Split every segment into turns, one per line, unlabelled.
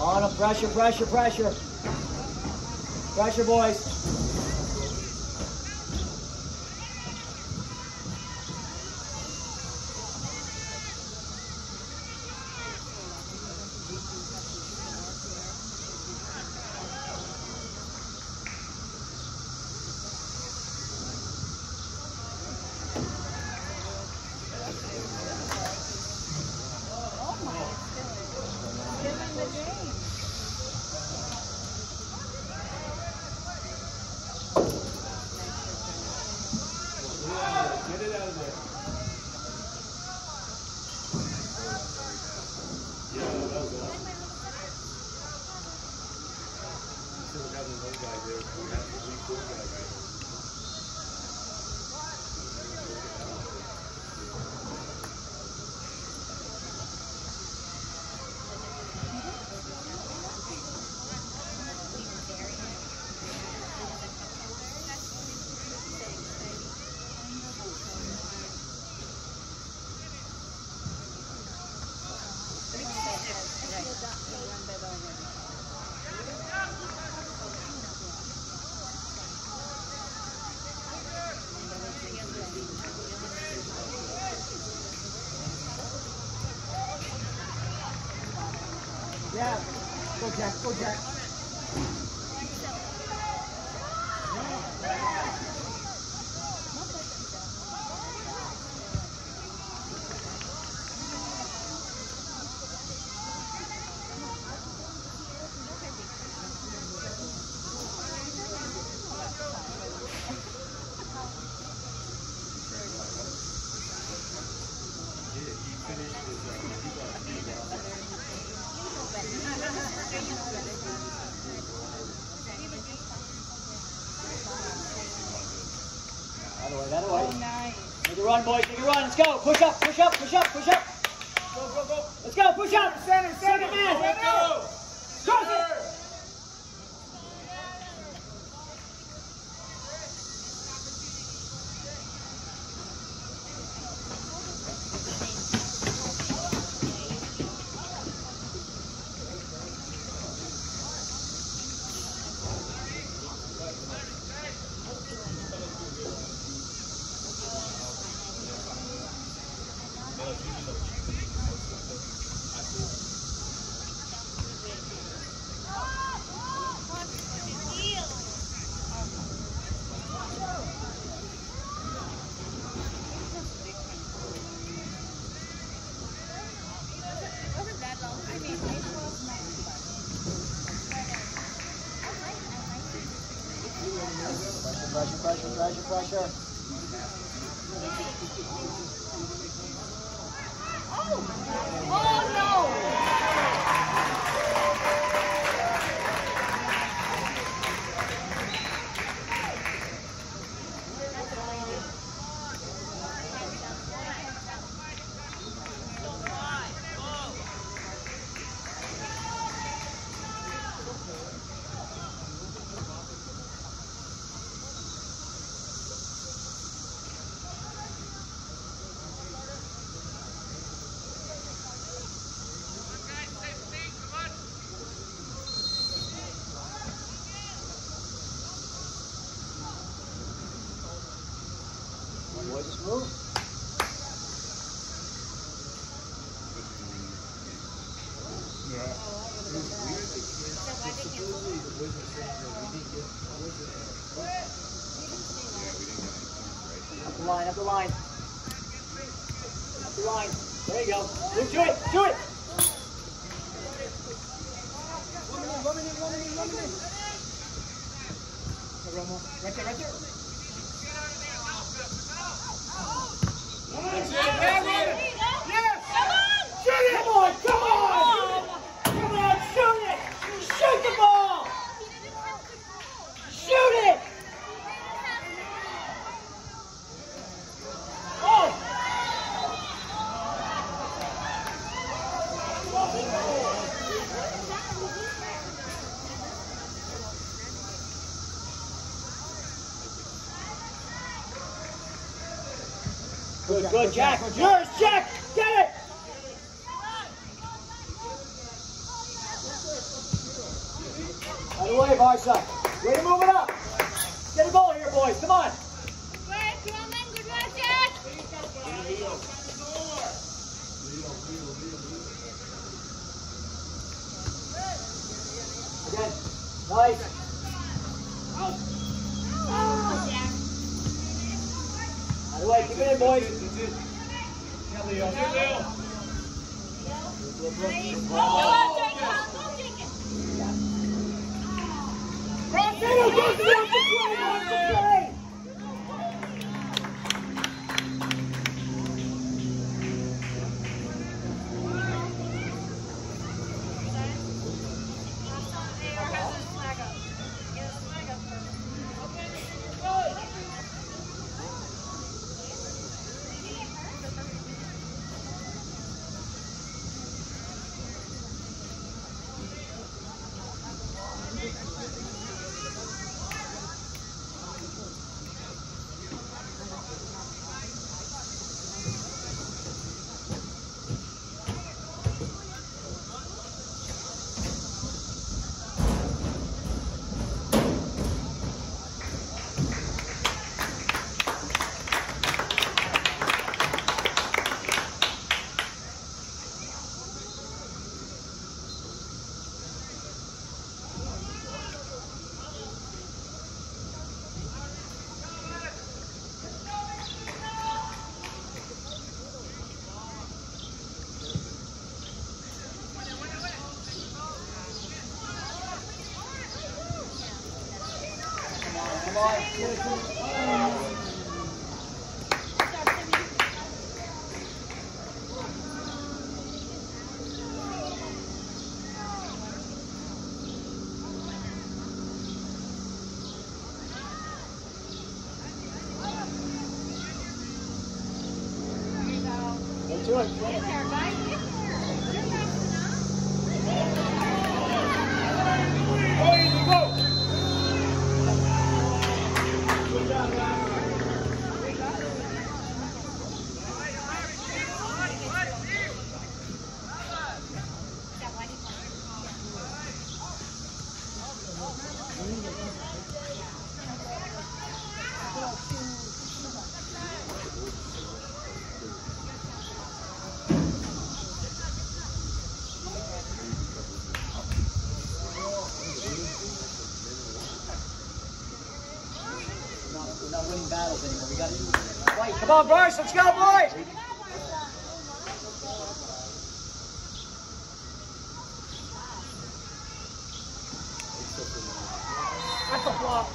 On him, pressure, pressure, pressure. Pressure, boys.
Get it out of there. Yeah, that was awesome. Instead of having one guy there, we have to leave this guy right.
Yeah, go Jack, go Jack. That away.
Oh, nice.
Make a run, boys. Make a run. Let's go. Push up, push up, push up, push up.
Go, go, go.
Let's go. Push up.
Center,
Second man.
Let's go.
Cross it. Pressure, pressure, pressure, pressure.
Oh no!
Boys, just move. Up the line, up the line. Up the line. There you go. Move to it, to it. Right there, right there.
Yes! Come on!
Shoot it! Come on, come on! Come on, shoot it! Shoot the ball! Shoot it! Oh! Good, Jack. Yours, Jack. Get it. Out of the way, Barca. Way to move it up. Get the ball here, boys. Come on.
Good work, Roman. Good work, Jack.
Again. Nice.
Oh, Jack.
Out of the way. Keep it in, boys.
Yeah, Leo. Here, Leo.
Go out, Jack. Go take it.
Cross it. Go to the off the play. Off the play. Do it.
Get there, guys. Get
We're not winning battles anymore. We got to fight. Come on, Bryce. Let's go, boys. That's a flop.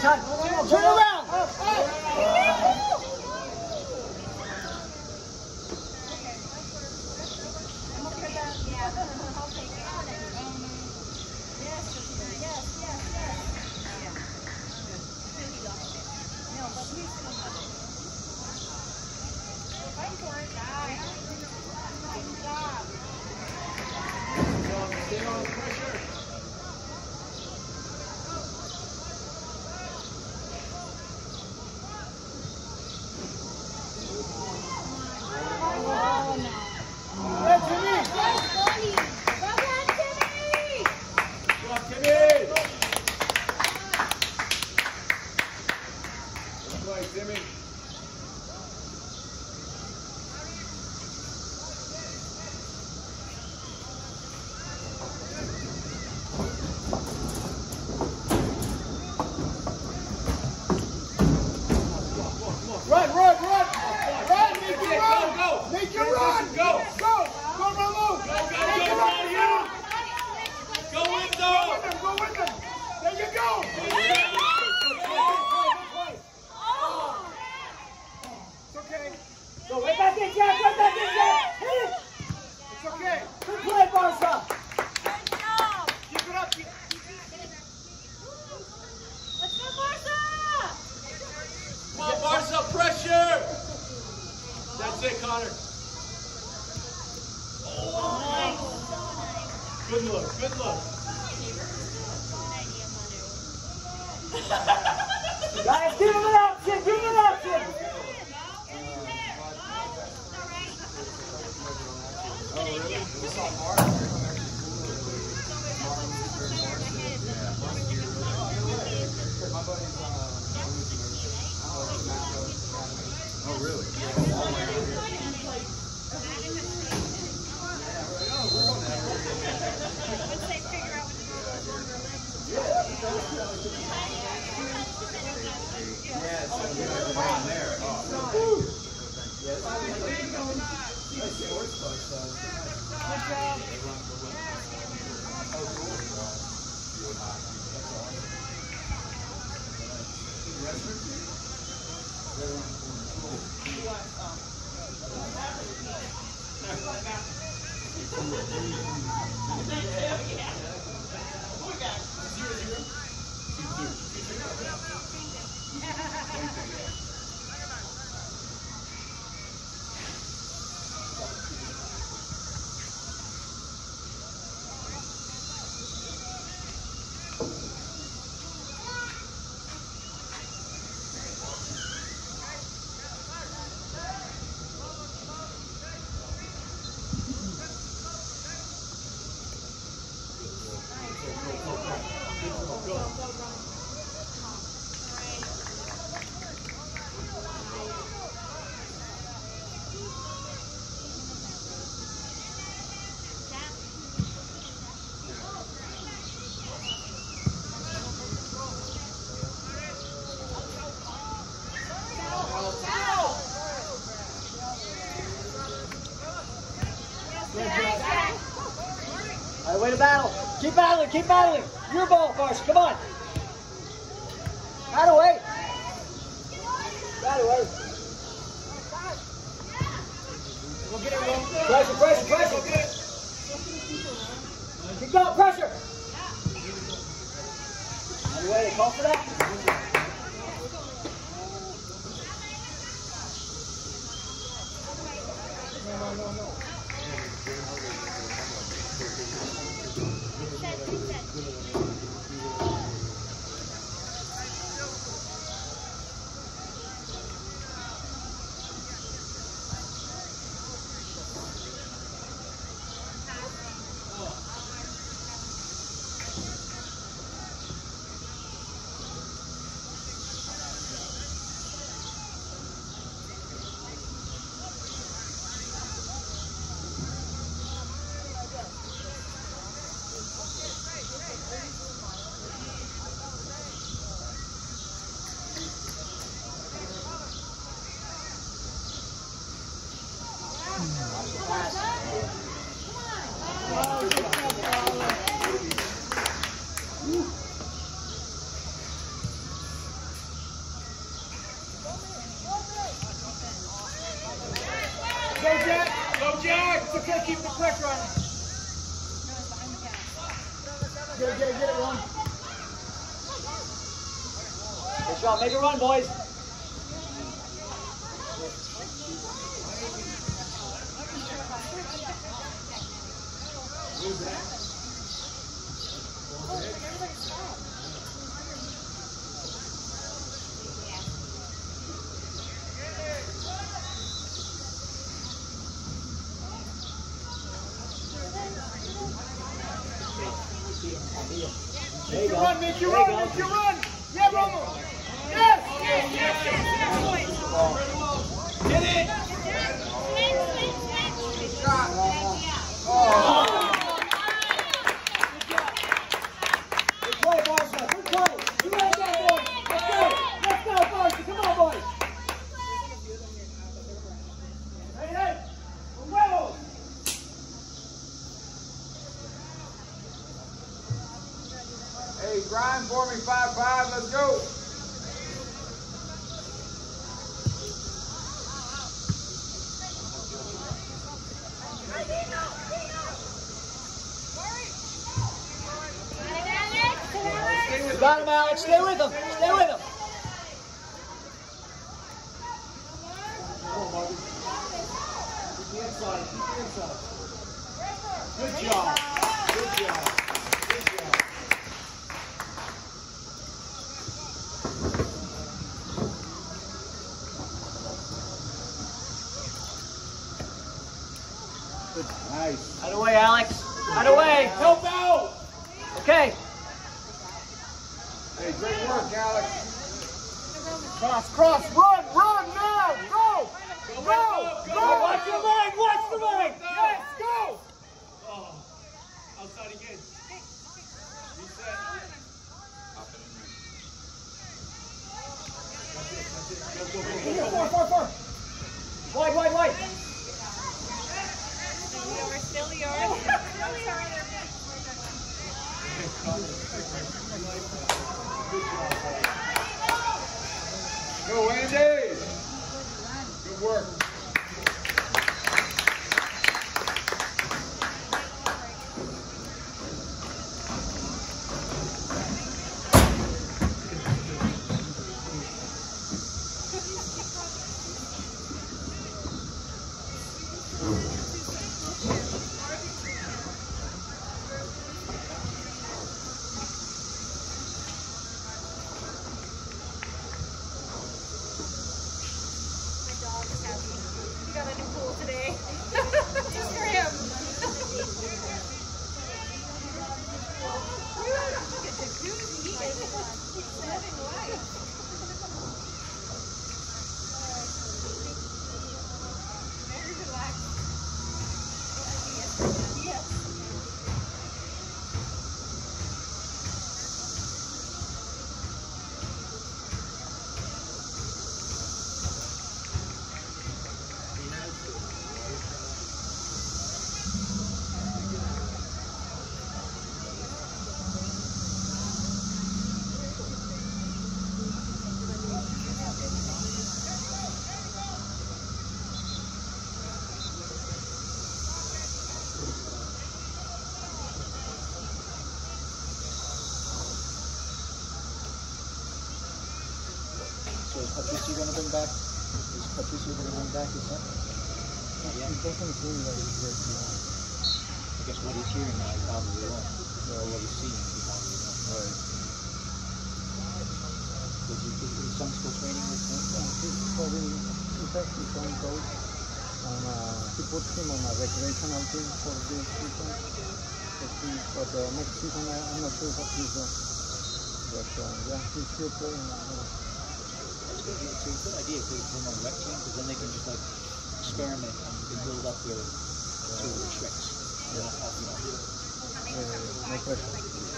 time. Turn around.
Stay on the pressure.
That's Timmy.
Good job, Timmy. Good play, Timmy.
Run, make it run.
Go.
Make it run.
Go.
Go, Ramu.
Go, Window.
Go with them. There you go. It's okay. Go right back in, Jack. Hit it. It's okay. Good play, Barca. Keep it up.
Come on, Barca, pressure. That's it, Connor. Good look.
Guys, give him an option.
Oh, really?
All right, way to battle. Keep battling. Your ball, Barca. Come on. That away. Pressure. Keep going, pressure. Anyway, call for that. No. Get it, Ron.
Good job. Make it run, boys.
Make you run, make you run, make you run! Yeah, Romo! Yes! Get it! Good shot! Oh. Good play, Barca! Good play! You right there, boys! Let's go! Let's go, Barca! Come on, boys! Hey, hey! Huevos!
Hey, grind for me, 5-5, let's go.
Got him, Alex. Stay with him. Stay with him.
Good job. Good job.
Nice.
Out of the way, Alex. Out of the way.
Help out!
Okay.
Hey, great work, Alex.
Cross, run now! Go! Go!
Watch the line. Watch the line.
Yes, go!
Oh, outside again. Reset.
Four.
Wide.
Still yours.
Go, Andy. Good work.
Got a new pool today. Just for him. Look at the jacuzzi. He's living life. Very relaxed. Yes.
So is Patricia going to bring back? Is Patricia going to bring back his son? Yeah. It doesn't seem like he's very long. I guess what he's hearing now, he probably won't. Or what he's seeing, he probably won't. Right. Is his son still training with him? Yeah, he's actually playing coach. He puts him on a recreational team for this season. But next season, I'm not sure what he's doing. But yeah, he's still playing. It's a good idea to put them on the rec team because then they can just like experiment and they can build up their sort of tricks. No pressure.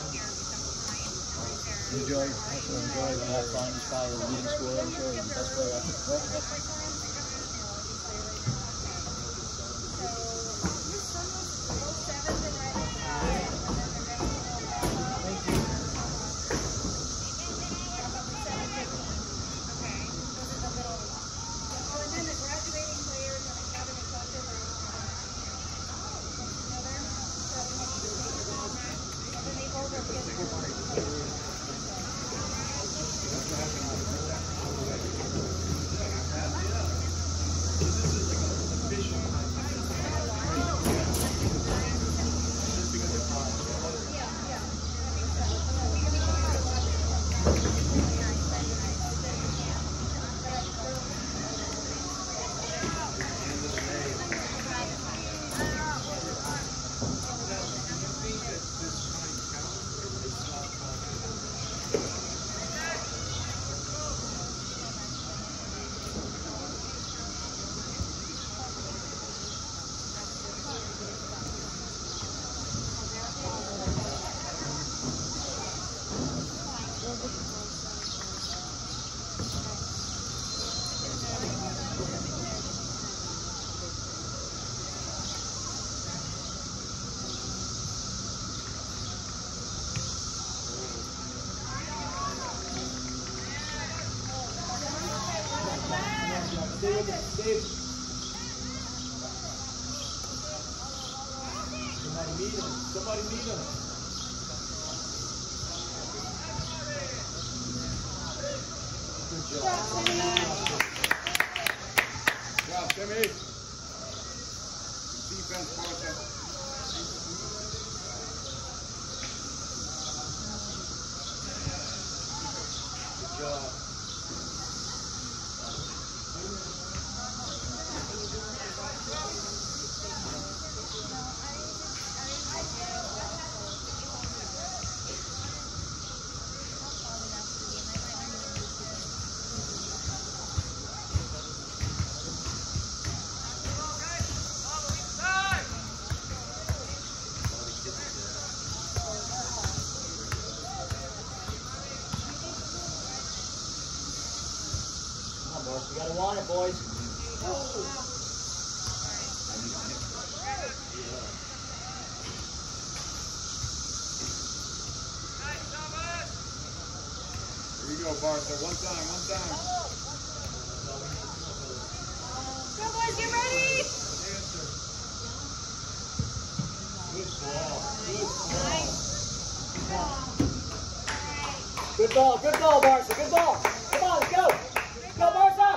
Enjoy. Have fun. Just follow the leading scorer. Enjoy. The best player.
Stay with it, Steve. Somebody meet him. Somebody meet him. Good job.
Good job, Timmy. Good defense, Portia.
Good job. You gotta want it, boys.
Here you go, Barca. One time.
Go, boys, get ready!
Good ball. Good ball, Barca. Good ball. Come on, let's go. Go, Barca.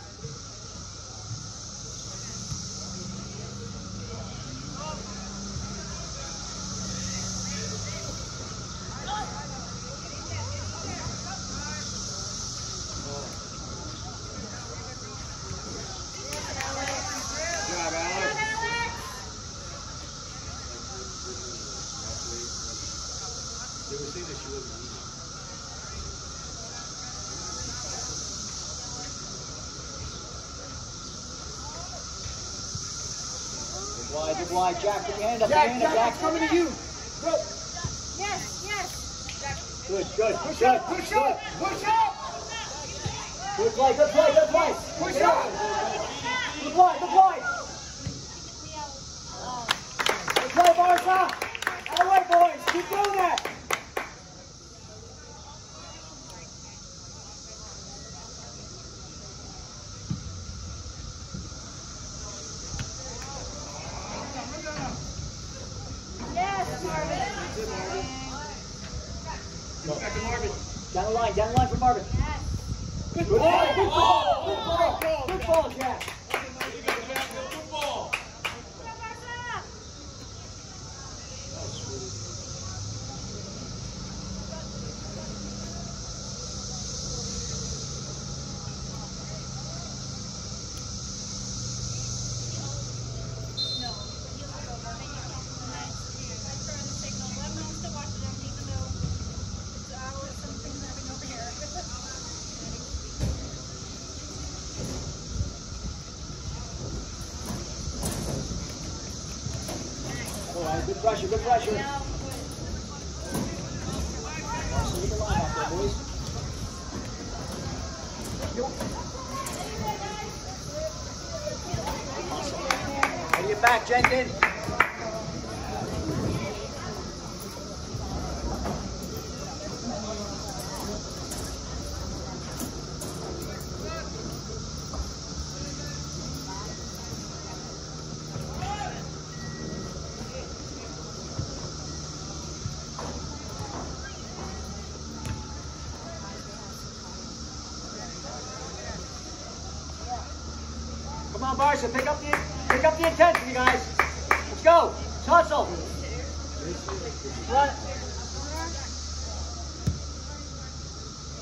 Good job, Alex.
They were saying that she wasn't eating.
Good wide, Jack. Put your hand up.
Jack, it's coming to you. Go.
Yes.
Good.
Push up.
Good play.
Push up.
Good play. Good play, Barca. Out of the way, boys. Keep doing that.
Yes, Marvin.
Back to Marvin.
Down the line for Marvin.
Yes.
Good ball, Good ball, Jack.
Good ball.
Go, Barca! No.
All right, good pressure. Leave the line out there, boys. Ready your back, Jenkins. Come on, Barca, pick up the intensity, guys. Let's go. Hustle. Run.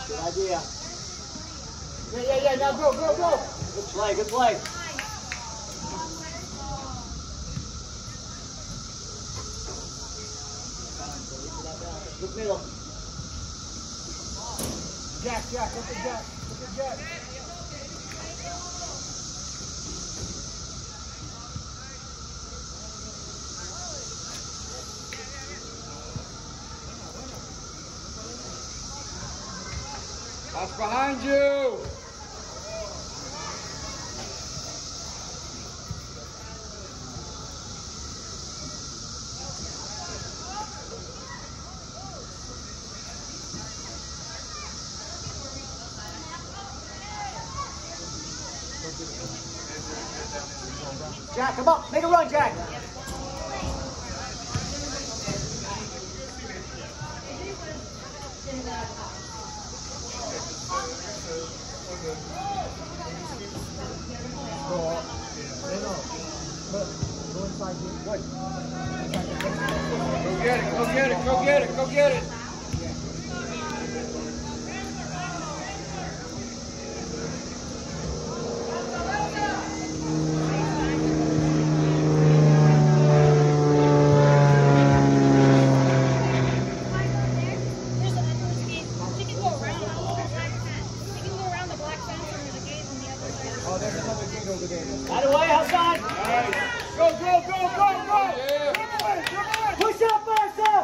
Good idea. Yeah. Now go. Good play. Look middle. Jack. Look at Jack.
That's behind you.
Jack, come on. Make a run, Jack.
Go get it.
Out of the way, outside.
Go.
Yeah. Push up, Barca.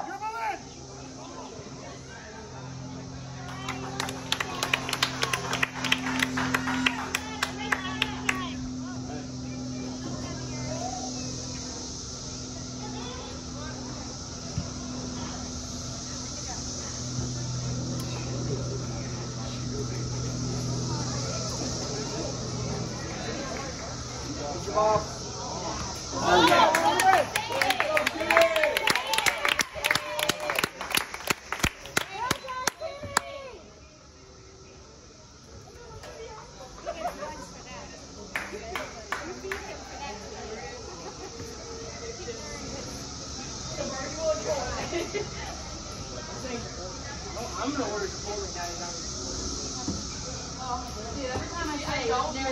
I'm gonna order Chipotle now. Dude, every time I say don't never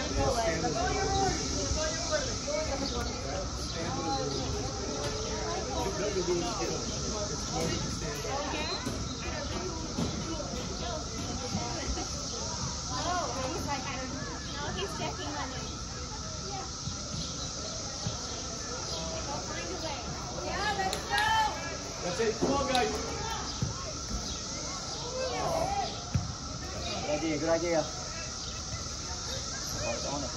He's checking on it. Yeah, let's go.
That's it. Come on, guys.
Good idea. On it.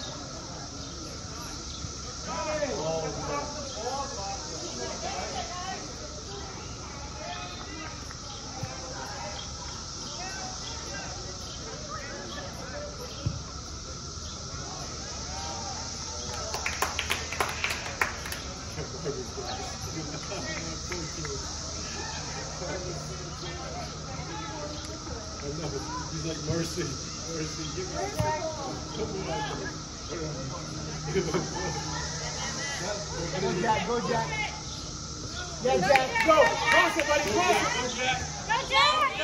I know. He's like, Mercy, give me a
Go, Jack. Yeah, Jack, go. Cross it, buddy, cross it.
Go, Jack.
Go, Jack!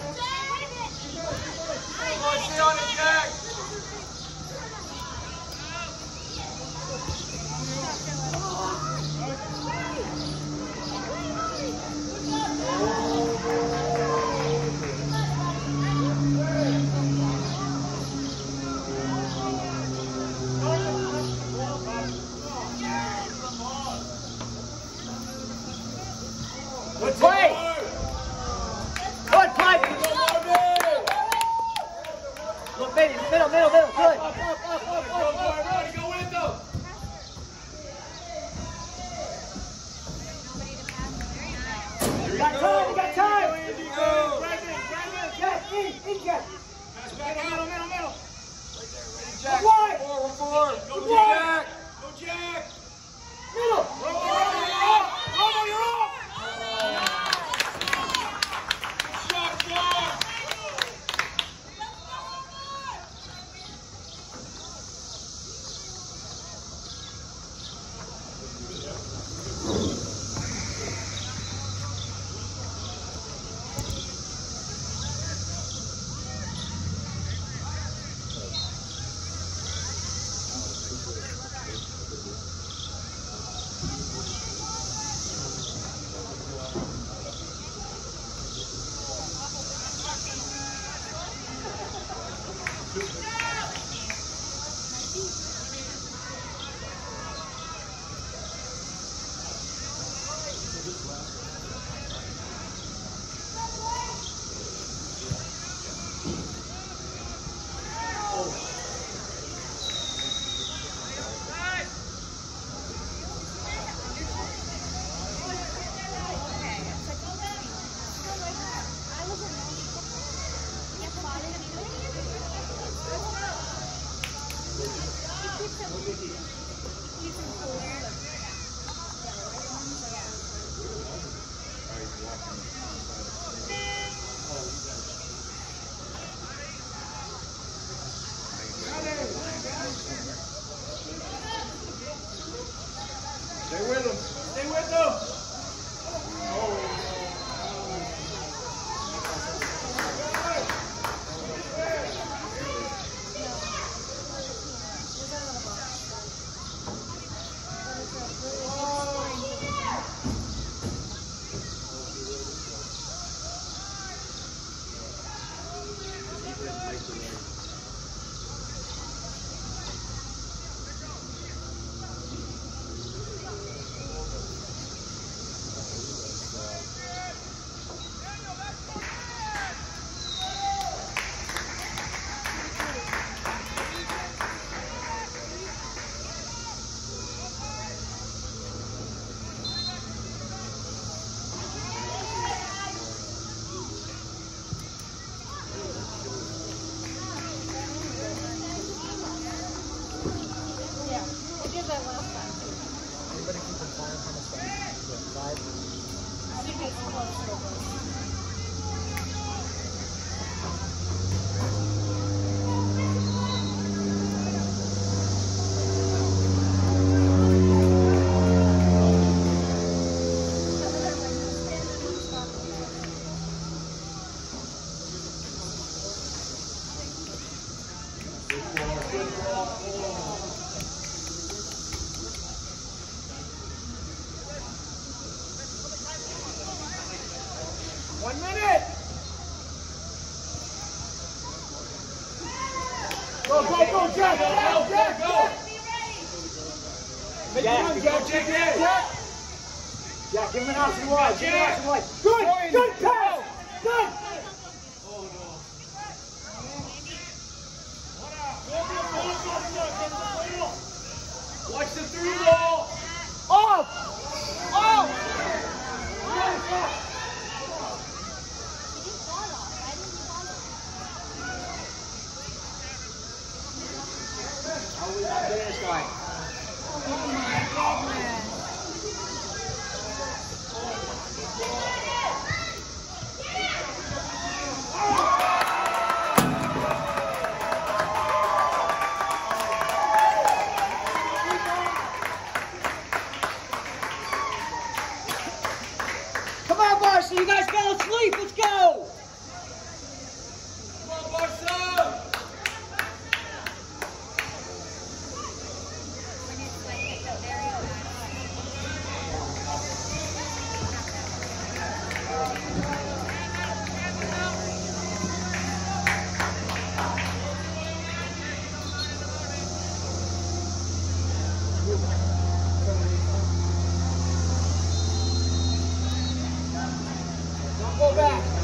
Come on, stay on it, Jack.
Good play. Good play. Look, baby, middle. Good.
Go in, though.
You got time. Jack, in, Jack.
Middle.
Jack. Wide.
Forward. Go,
Jack.
Go, Jack.
Middle.
Romo, you're up. Shot, Jack.
1 minute. Go, Jack. Go. Make it run, Jack. Jack, give him an option wide. Good pass. Good.
Watch the through ball.
Off.
How we not getting this guy?
Oh my goodness.
Come on, Barca. You guys fell asleep. Let's go.
Come on, Barca.
Don't go back.